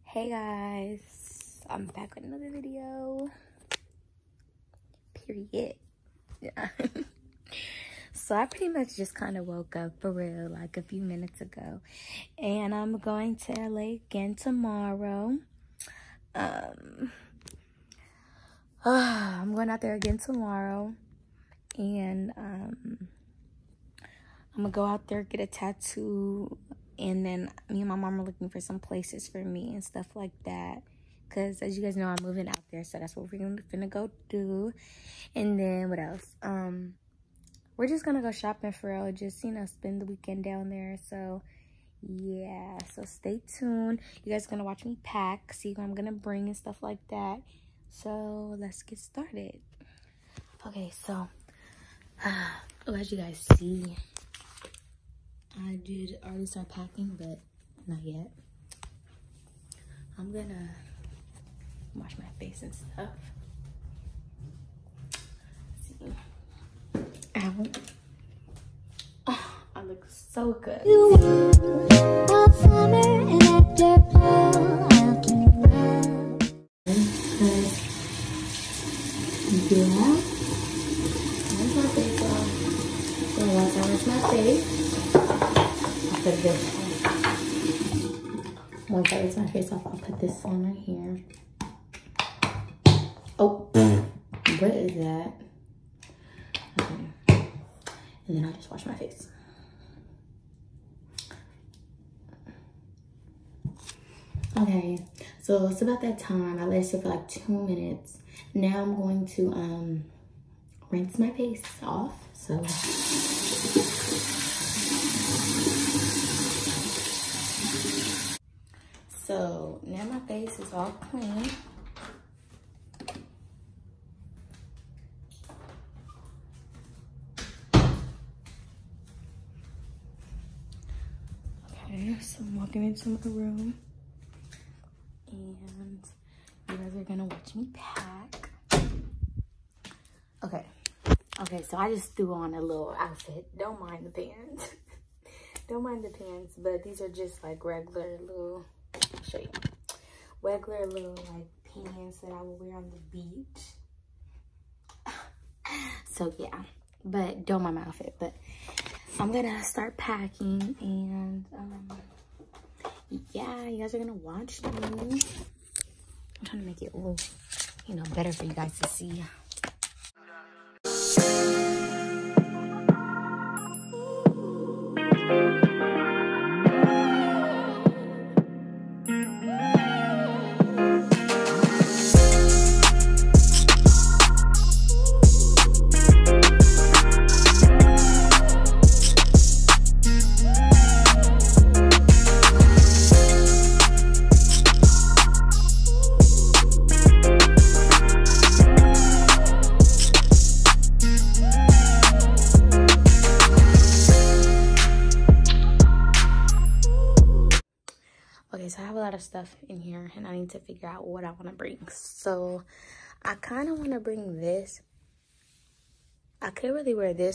Hey guys, I'm back with another video. Period. Yeah. So I pretty much just kind of woke up for real like a few minutes ago, and I'm going to LA again tomorrow. I'm going out there again tomorrow, and I'm gonna go out there, get a tattoo, and then me and my mom are looking for some places for me and stuff like that, because as you guys know, I'm moving out there, so that's what we're gonna go do. And then what else? We're just gonna go shopping for real, just spend the weekend down there. So yeah, so stay tuned. You guys are gonna watch me pack, see what I'm gonna bring and stuff like that. So let's get started. Okay, so as you guys see, I did already start packing, but not yet. I'm gonna wash my face and stuff. Let's see. Ow. Oh, I look so good. Yeah. Where's my face off? So once I wash my face, I'll put this on. Once I rinse my face off, I'll put this on right here. Oh, what is that? Okay. And then I'll just wash my face. Okay, so it's about that time. I let it sit for like 2 minutes. Now I'm going to rinse my face off. So now my face is all clean. Okay, so I'm walking into my room, and you guys are gonna watch me pack. Okay, so I just threw on a little outfit. Don't mind the pants. Don't mind the pants, but these are just like regular little, I'll show you. Regular little like pants that I would wear on the beach. So yeah, but don't mind my outfit. But I'm gonna start packing, and yeah, you guys are gonna watch me. I'm trying to make it a little, better for you guys to see. Okay, so I have a lot of stuff in here, and I need to figure out what I want to bring. So I kind of want to bring this. I could really wear this.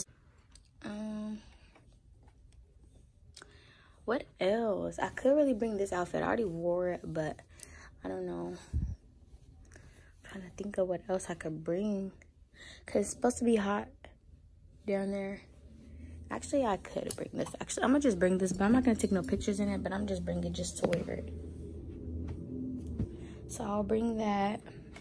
What else? I could really bring this outfit. I already wore it, but I don't know. I'm trying to think of what else I could bring, because it's supposed to be hot down there. Actually, I could bring this. Actually, I'm gonna just bring this, but I'm not gonna take no pictures in it, but I'm just bringing it just to wear it. So I'll bring that.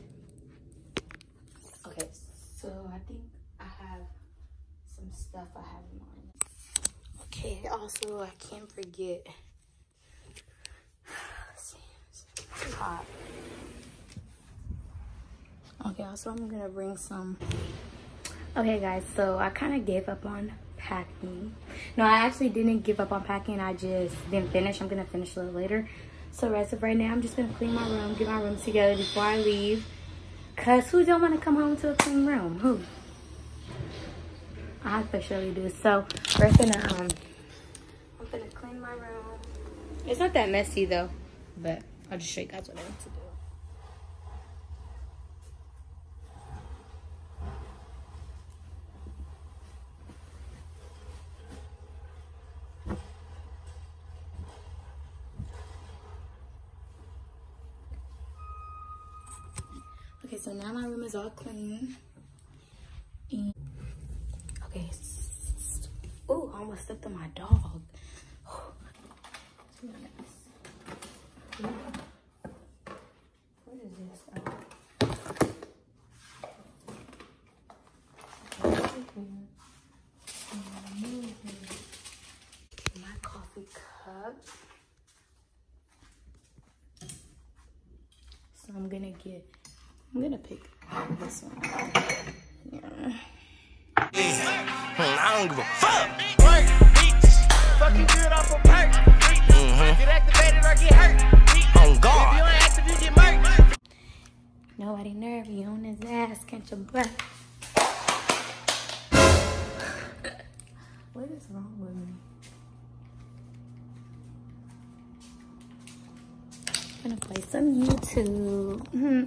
Okay, so I think I have some stuff I have in mind. Okay, also I can't forget. Let's see, it's hot. Okay, also I'm gonna bring some. Okay guys, so I kind of gave up on packing. No, I actually didn't give up on packing. I just didn't finish. I'm gonna finish a little later. So as of right now, I'm just gonna clean my room, get my room together before I leave. Cause who don't want to come home to a clean room? Who? I for surely do. So we're gonna I'm gonna clean my room. It's not that messy though, but I'll just show you guys what I need to do. Okay, so now my room is all clean. And, okay. Oh, I almost stepped on my dog. What is this? My coffee cup. So I'm gonna pick this one. Yeah. I don't give a fuck. Work, bitch. Fucking good off a perk. Get activated or get hurt. On guard. If you ain't active, you get murked. Nobody nervy on his ass. Catch your breath. What is wrong with me? I'm gonna play some YouTube.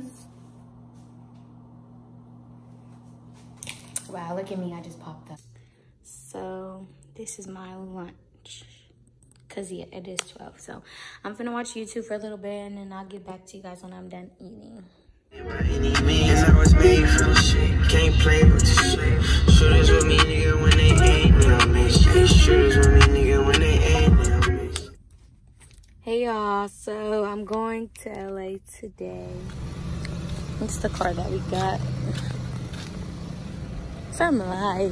Wow, look at me, I just popped up. So this is my lunch. Cause yeah, it is 12. So I'm finna watch YouTube for a little bit and then I'll get back to you guys when I'm done eating. By any means, I was made for the shit. Can't play with the shit. Shooters with me, nigga, when they ain't near me. Shooters with me, nigga, when they ain't near me. Hey y'all, so I'm going to LA today. It's the car that we got. Some light.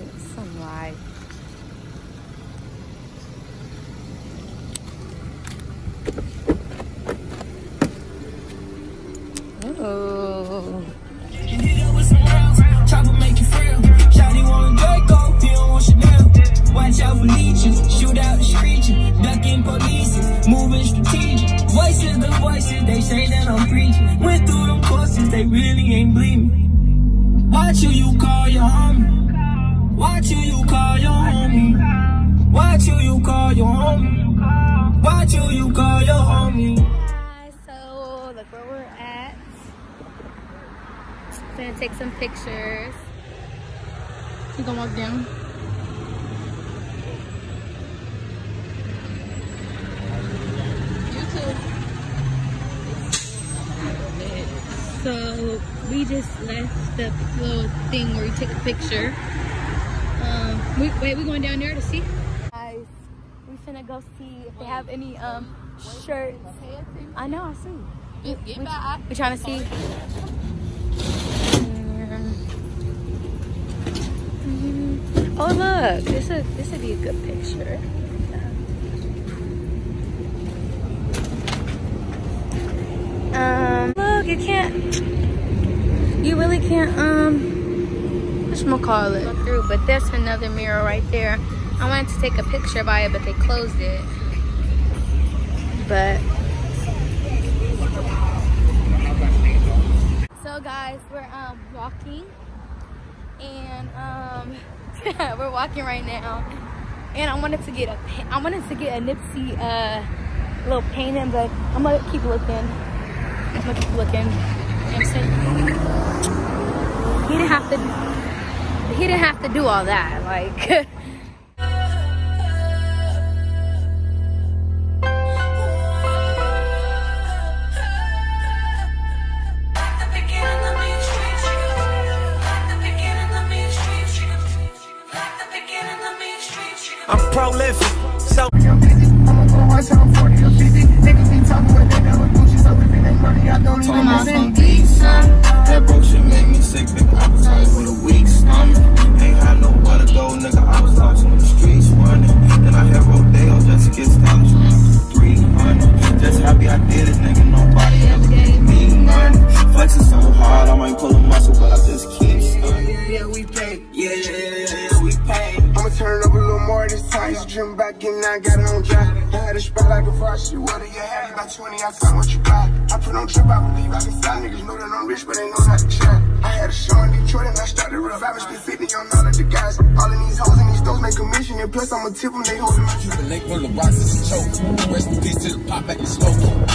Oh. Watch out for leeches, shoot out the screeching, ducking police, moving strategic. Voices, the voices, they say that I'm preaching. Went through them courses, they really ain't bleeding. Watch who you call your homie. Watch who you call your homie. Watch who you call your homie. Watch who you call your homie. Hi, so look where we're at. Gonna take some pictures. You gonna walk down? So we just left the little thing where you take a picture. We're going down there to see. Guys, we finna go see if they have any shirts. I know, I see. We're trying to see. Oh look, this would be a good picture. Look, you really can't, whatchamacallit, look through, but there's another mirror right there. I wanted to take a picture by it, but they closed it. But, so guys, we're, walking, and, we're walking right now, and I wanted to get a Nipsey, little painting, but I'm gonna keep looking. You know what I'm saying? He didn't have to do all that, like. I'm prolific, so That broke shit made me sick, nigga. I was tired with a weak stomach. Ain't had nowhere to go, nigga. I was lost on the streets running. Then I had Rodeo just to get started. 300. Just happy I did it, nigga. Nobody ever gave me money. Flexing so hard, I might pull a muscle, but I just keep stunning. Yeah, we paid. Yeah, we paid. I'ma turn it up a little more this time. Just dream back in, I got it on dry. I had a spot like a frost. You what you had about 20, I found what you got. I put on trip, I believe I can fly. Niggas know that I'm rich, but they know not to try. I had a show in Detroit and I started rough. I was spent 50 on all of the guys. All of these hoes in these stores make a mission. And plus I'ma tip them, they hold them. The lake full of rocks is a choke. Rest in peace to the pop back in slow.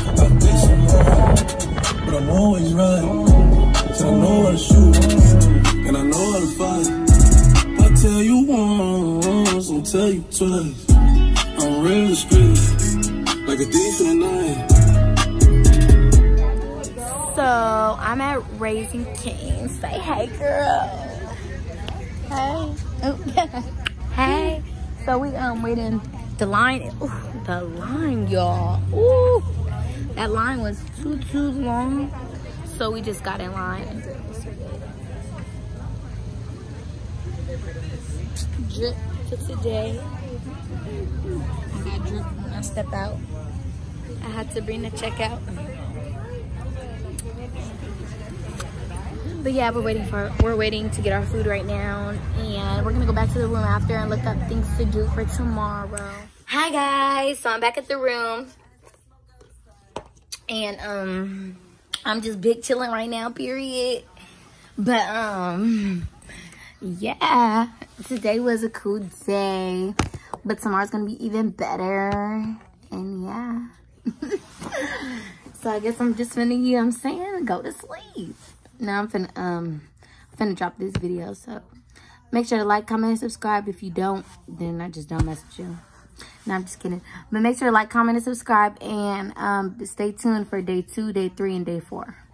But I'm always right. So I know how to shoot. And I know how to fight. I tell you once, I'll tell you twice. I'm real discreet, like a thief in the night. So I I'm at Raising Cane's. Say hey, girl. Hey. Hey. So we waiting the line. Ooh, the line, y'all. Ooh, that line was too long. So we just got in line and did this. Drip for today. I got drip when I step out. I had to bring the checkout. But yeah, we're waiting to get our food right now, and we're gonna go back to the room after and look up things to do for tomorrow. Hi guys, so I'm back at the room, and I'm just big chilling right now, period. But yeah, today was a cool day, but tomorrow's gonna be even better, and yeah. So I guess I'm just finna, you know what I'm saying, go to sleep. Now I'm finna drop this video, so make sure to like, comment, and subscribe. If you don't, then I just don't mess with you. No, I'm just kidding. But make sure to like, comment, and subscribe, and stay tuned for day 2, day 3, and day 4.